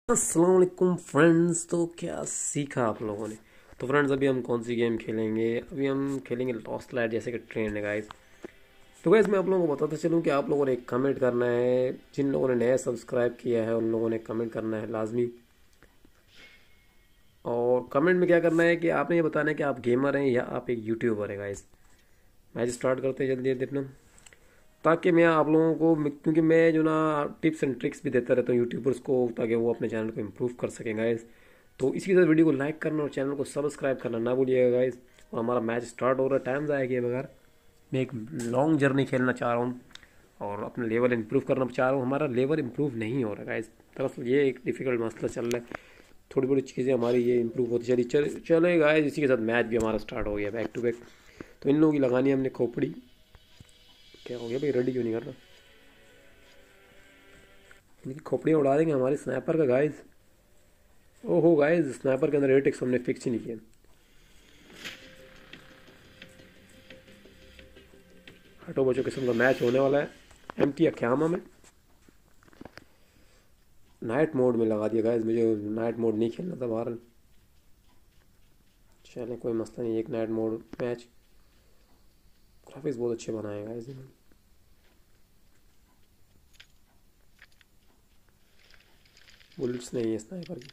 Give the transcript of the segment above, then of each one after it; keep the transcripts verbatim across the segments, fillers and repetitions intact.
अस्सलाम वालेकुम फ्रेंड्स। तो क्या सीखा आप लोगों ने? तो फ्रेंड्स, अभी हम कौन सी गेम खेलेंगे? अभी हम खेलेंगे लॉस्ट लाइट, जैसे कि ट्रेन है गाइस। तो गाइस, मैं आप लोगों को बताता चलूँ कि आप लोगों ने एक कमेंट करना है। जिन लोगों ने नया सब्सक्राइब किया है उन लोगों ने कमेंट करना है लाजमी। और कमेंट में क्या करना है कि आपने ये बताना है कि आप गेमर हैं या आप एक यूट्यूबर हैं गाइस। मैच स्टार्ट करते हैं जल्दी जल्दी अपना, ताकि मैं आप लोगों को, क्योंकि मैं जो ना टिप्स एंड ट्रिक्स भी देता रहता हूँ यूट्यूबर्स को, ताकि वो अपने चैनल को इम्प्रूव कर सकें गाइस। तो इसी के साथ वीडियो को लाइक करना और चैनल को सब्सक्राइब करना ना भूलिएगा गाइस। और हमारा मैच स्टार्ट हो रहा है, टाइम ज़ाया किए बगैर। मैं एक लॉन्ग जर्नी खेलना चाह रहा हूँ और अपना लेवल इम्प्रूव करना चाह रहा हूँ। हमारा लेवल इम्प्रूव नहीं हो रहा गाइस, दरअसल ये एक डिफ़िकल्ट मसला चल रहा है। थोड़ी बड़ी चीज़ें हमारी ये इम्प्रूव होती चली चल चले गाइस। इसी के साथ मैच भी हमारा स्टार्ट हो गया बैक टू बैक। तो इन लोगों की लगानी है हमने खोपड़ी। क्या हो गया भाई, रेडी क्यों नहीं कर रहा? इनकी खोपड़ियाँ उड़ा देंगे हमारे स्नाइपर का गाइस। ओहो गाइस, स्नाइपर के अंदर एटिक्स हमने फिक्स ही नहीं किया। हटो बच्चों, किस्म का मैच होने वाला है एम टी अख्यामा में। नाइट मोड में लगा दिया गाइस, मुझे नाइट मोड नहीं खेलना था बाहर। चले कोई मसला नहीं, एक नाइट मोड मैच। ग्राफिक्स बहुत अच्छे बनाए गाइस इन्होंने। बुलेट्स नहीं है स्नाइपर की।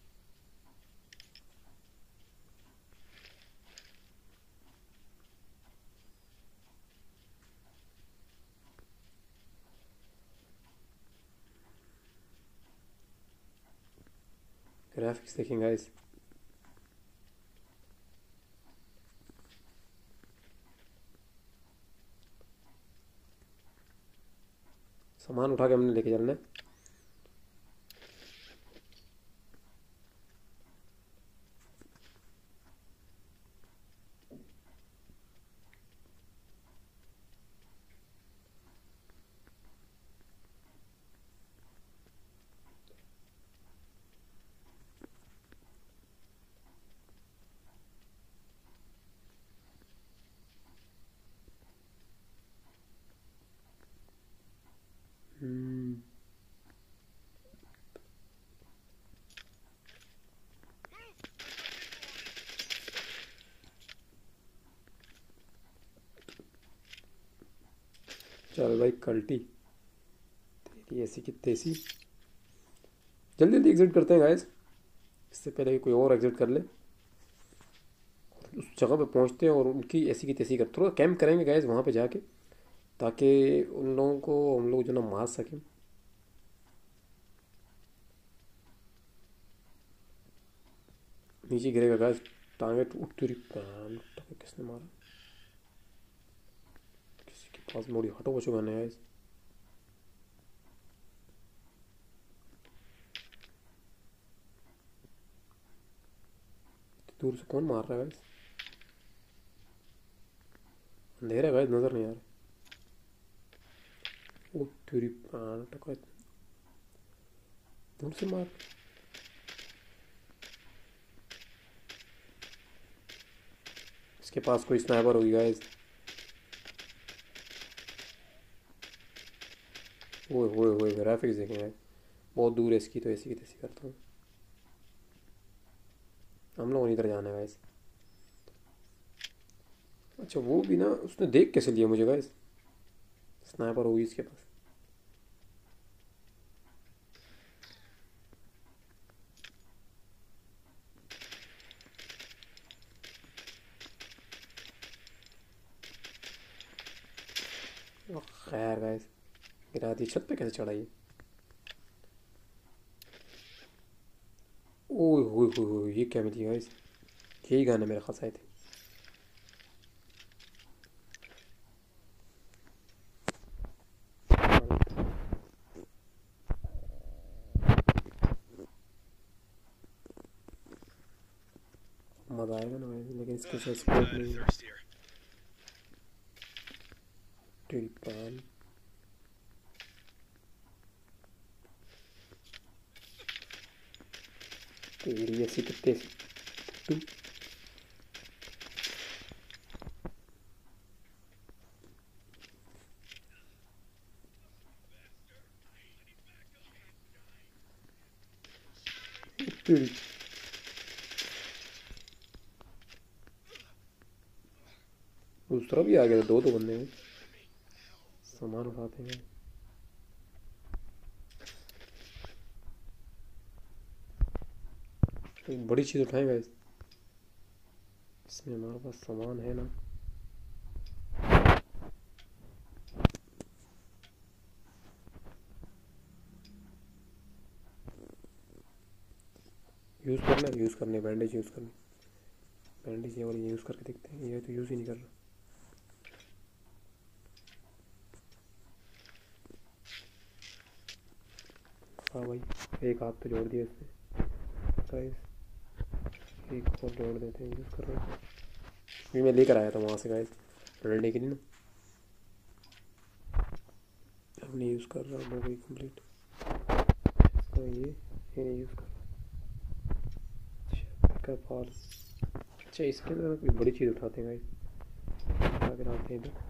ग्राफिक्स देखें गाइस। सामान उठा के हमने लेके चलना है। हम्म, चल भाई कल्टी, तेरी ऐसी की तैसी। जल्दी जल्दी एग्जिट करते हैं गाइस, इससे पहले कि कोई और एग्जिट कर ले। उस जगह पे पहुंचते हैं और उनकी ऐसी की तैसी कर, थोड़ा कैंप करेंगे गाइस वहाँ पे जाके, ताकि उन लोगों को हम लोग जो ना मार सकें। नीचे गिरेगा गाइस, टांगे टूट तेरी कान। टांगे किसने मारा? किसी के पास मोड़ी, हटो बचो गाने गाइस। दूर से कौन मार रहा है गाइस? अंधेरा है गाइस, नजर नहीं आ रहा। ओ तेरी कान टका, दूर से मार। इसके पास कोई स्नाइपर होगी गाइस। ओए होए होए, ग्राफिक्स देखें गाइस। बहुत दूर है इसकी, तो ऐसी की तैसी करता हूँ। हम लोग इधर जाना है गाइस। अच्छा, वो भी ना, उसने देख कैसे लिया मुझे गाइस? स्नाइपर होगी इसके पास। ओ, खैर गाइस, गिरा दी। छत पे कैसे चढ़ाई? ओए होए होए होए, ये क्या मिली गाइस? यही गाने मेरे खास आए थे। मज़ा आएगा ना गाइस, लेकिन इसके साथ स्कोप नहीं है। तेरी कान, तेरी ऐसी कितने टू। तेरी दूसरा भी आ गया था, दो दो बंदे हैं। सामान उठाते हैं। एक बड़ी चीज उठाएंगे इसमें, हमारे पास सामान है ना। यूज़ करना है, यूज़ करने, बैंडेज यूज़ करनी। बैंडेज ये वाली यूज़ करके देखते हैं। ये तो यूज़ ही नहीं कर रहा। हाँ भाई, एक हाथ तो जोड़ दिया इसने गाइस। एक और जोड़ देते हैं, यूज़ कर रहे हैं। ये मैं लेकर आया था वहाँ से गाइस, लड़ने के लिए ना। अब नहीं यूज़ कर रहा, हो गई कंप्लीट। इसका ये ये नहीं यूज़ कर रहा। अच्छा पाल। अच्छा इसके अंदर कोई बड़ी चीज़ उठाते हैं गाइस। आगे आते हैं इधर।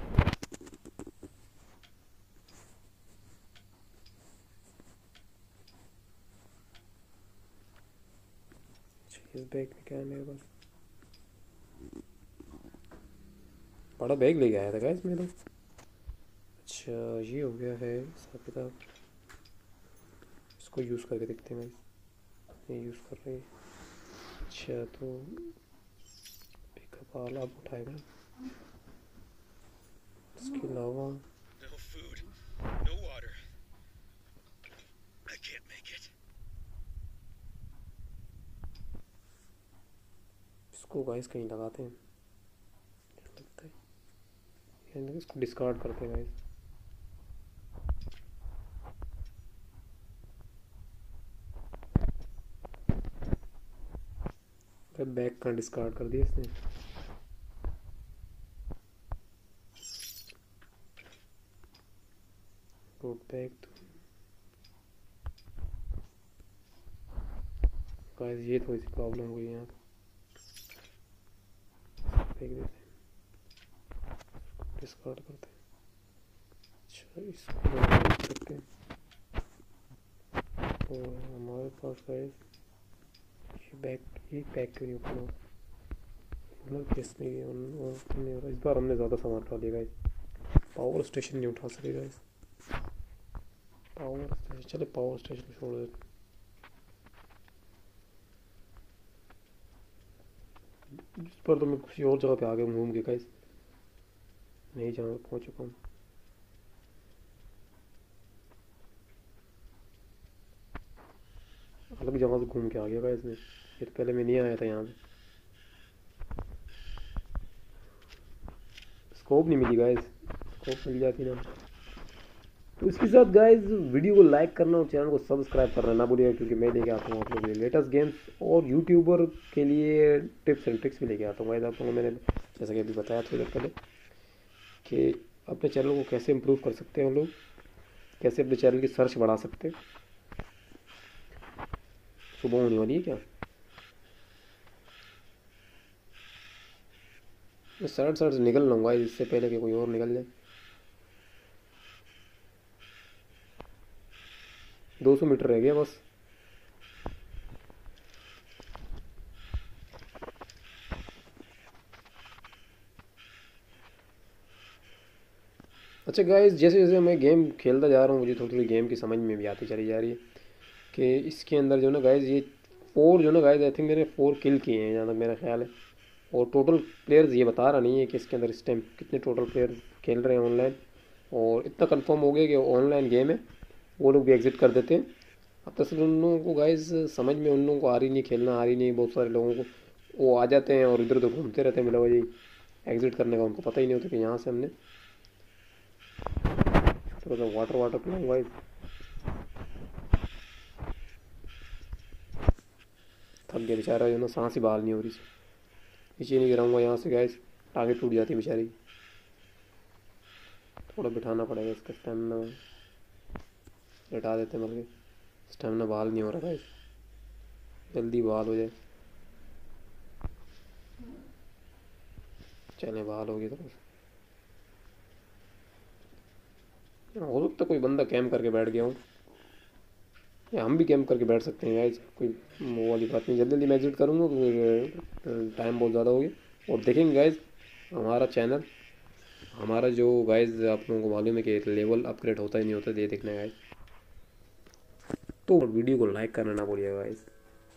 इस बैग में क्या है मेरे पास? बड़ा बैग ले गया था गाइस मैं तो। अच्छा ये हो गया है हिसाब किताब। इसको यूज़ करके देखते हैं गाइस। ये यूज़ कर रहे हैं। अच्छा तो एक कपाल आप उठाएगा। इसके अलावा इसको गाइस कहीं लगाते हैं, लगता है इसको डिस्कार्ड करते हैं गाइस। बैग का डिस्कार्ड कर दिया इसने। रोड बैग तो गाइस ये थोड़ी सी प्रॉब्लम हुई यहाँ पे। फेंक देते हैं, डिस्कार्ड करते हैं। अच्छा इसको यूज करते हैं। और हमारे पास गाइस ये बैग, ये पैक क्यों नहीं ओपन हो, मतलब केस नहीं है। इस बार हमने ज़्यादा सामान उठा लिया गाइस। पावर स्टेशन नहीं उठा सके गाइस। पावर स्टेशन, चले पावर स्टेशन छोड़ देते। इस पर तो मैं किसी और जगह पे आ गया घूम के गाइस, नहीं जहाँ पहुँच चुका हूँ। अलग जगह से घूम के आ गया गाइस मैं। ये तो पहले मैं नहीं आया था यहाँ पे। स्कोप नहीं मिली गाइस, स्कोप मिल जाती ना। तो इसके साथ गाइस वीडियो को लाइक करना और चैनल को सब्सक्राइब करना ना भूलिएगा, क्योंकि मैं लेके आता हूँ आप लोगों के लिए लेटेस्ट गेम्स और यूट्यूबर के लिए टिप्स एंड ट्रिक्स भी लेके आता हूँ गाइस आप लोगों को। मैंने जैसा कि अभी बताया थोड़ी देर पहले कि अपने चैनल को कैसे इम्प्रूव कर सकते हैं हम लोग, कैसे अपने चैनल की सर्च बढ़ा सकते हैं। सुबह होने वाली है क्या? मैं शर्ट शर्ट निकल लूँगा इससे पहले कि कोई और निकल जाए। दो सौ मीटर रह गया बस। अच्छा गाइस जैसे जैसे मैं गेम खेलता जा रहा हूँ मुझे थोड़ी थोड़ी गेम की समझ में भी आती चली जा रही है कि इसके अंदर जो ना गाइस ये फोर जो ना गाइस आई थिंक मैंने फोर किल किए हैं जहाँ तक मेरा ख्याल है। और टोटल प्लेयर्स ये बता रहा नहीं है कि इसके अंदर इस टाइम कितने टोटल प्लेयर खेल रहे हैं ऑनलाइन। और इतना कंफर्म हो गया कि ऑनलाइन गेम है, वो लोग भी एग्जिट कर देते हैं। अब तक उन लोगों को गाइस समझ में उन लोगों को आ रही नहीं, खेलना आ रही नहीं। बहुत सारे लोगों को वो आ जाते हैं और इधर उधर घूमते रहते हैं, मिला जी एग्जिट करने का उनको पता ही नहीं होता कि यहाँ से हमने थोड़ा सा वाटर वाटर पिलाऊँ गाइस। थक गया बेचारा जो ना, सांस ही बहाल नहीं हो रही। नीचे नहीं गिराऊंगा यहाँ से गाइस, टांगे टूट जाती है बेचारी। थोड़ा बिठाना पड़ेगा इसका स्टेमिना, लेटा देते हैं बल्कि। स्टेमिना बहाल नहीं हो रहा गाइस, जल्दी बहाल हो जाए। चले बहाल होगी तो हो सकता कोई बंदा कैम करके बैठ गया हूँ, या हम भी कैंप करके बैठ सकते हैं गाइस, कोई वो वाली बात नहीं। जल्दी जल्दी मैं एग्जिट करूँगा क्योंकि टाइम बहुत ज़्यादा हो गया। और देखेंगे गाइस हमारा चैनल, हमारा जो गाइस आप लोगों को मालूम है कि लेवल अपग्रेड होता ही नहीं होता, ये देखना है गाइस। तो वीडियो को लाइक करना ना भूलिएगा गाइस।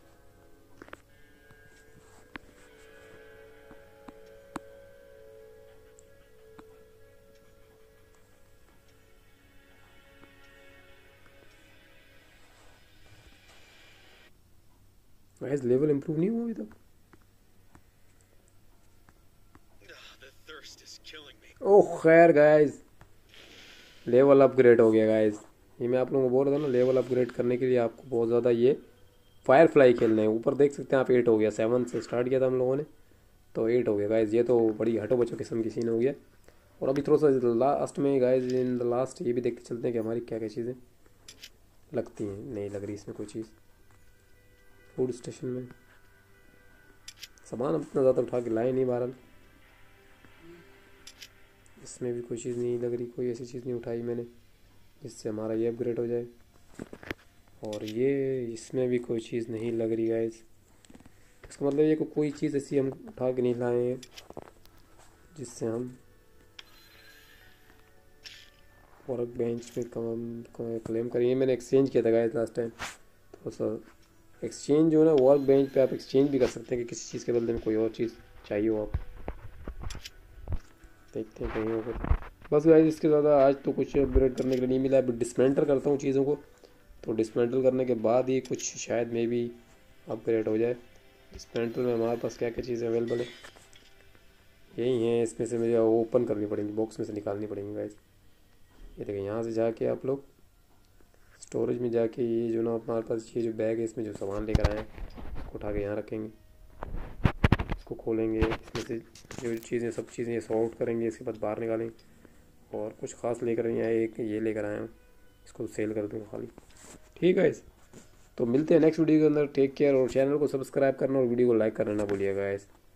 गाइस लेवल इंप्रूव नहीं हुआ अभी तक। ओह खैर गाइस लेवल अपग्रेड हो गया गाइस। ये मैं आप लोगों को बोल रहा था ना, लेवल अपग्रेड करने के लिए आपको बहुत ज़्यादा ये फायर फ्लाई खेलना है। ऊपर देख सकते हैं आप, एट हो गया, सेवन से स्टार्ट किया था हम लोगों ने तो एट हो गया गाइस। ये तो बड़ी हटो बचो किस्म की सीन हो गया। और अभी थोड़ा सा लास्ट में गाइस, इन द लास्ट ये भी देखते चलते हैं कि हमारी क्या क्या चीज़ें लगती हैं। नहीं लग रही इसमें कोई चीज़। फूड स्टेशन में सामान अब इतना ज़्यादा उठा के लाए नहीं बहरहाल। इसमें भी कोई चीज़ नहीं लग रही, कोई ऐसी चीज़ नहीं उठाई मैंने जिससे हमारा ये अपग्रेड हो जाए। और ये इसमें भी कोई चीज़ नहीं लग रही गाइस। इसका मतलब ये को कोई चीज़ ऐसी हम उठा के नहीं लाए हैं जिससे हम वर्क बेंच में कम क्लेम करेंगे। मैंने एक्सचेंज किया था गाइस लास्ट टाइम, तो सर एक्सचेंज जो है ना, वर्क बेंच पे आप एक्सचेंज भी कर सकते हैं कि किसी चीज़ के बदले में कोई और चीज़ चाहिए हो आप। देखते हैं कहीं होगा। बस गाइस इसके ज़्यादा आज तो कुछ अपग्रेड करने के लिए नहीं मिला। अभी डिसमेंटल करता हूँ चीज़ों को, तो डिसमेंटल करने के बाद ही कुछ शायद मे भी अपग्रेड हो जाए। डिसमेंटल में हमारे पास क्या क्या चीज़ें अवेलेबल है यही हैं। इसमें से मुझे ओपन करनी पड़ेंगी, बॉक्स में से निकालनी पड़ेंगी गाइस। ये देखिए यहाँ से जाके आप लोग स्टोरेज में जाके ये जो ना हमारे पास ये जो बैग है इसमें जो सामान लेकर आए हैं उसको उठा के यहाँ रखेंगे। इसको खोलेंगे, इसमें से जो चीज़ें सब चीज़ें ये सॉर्ट करेंगे, इसके बाद बाहर निकालेंगे। और कुछ खास लेकर नहीं आए, एक ये लेकर आए हूँ, इसको सेल कर दूँगा खाली। ठीक है इस तो मिलते हैं नेक्स्ट वीडियो के अंदर। टेक केयर और चैनल को सब्सक्राइब करना और वीडियो को लाइक करना ना भूलिएगा गाइस।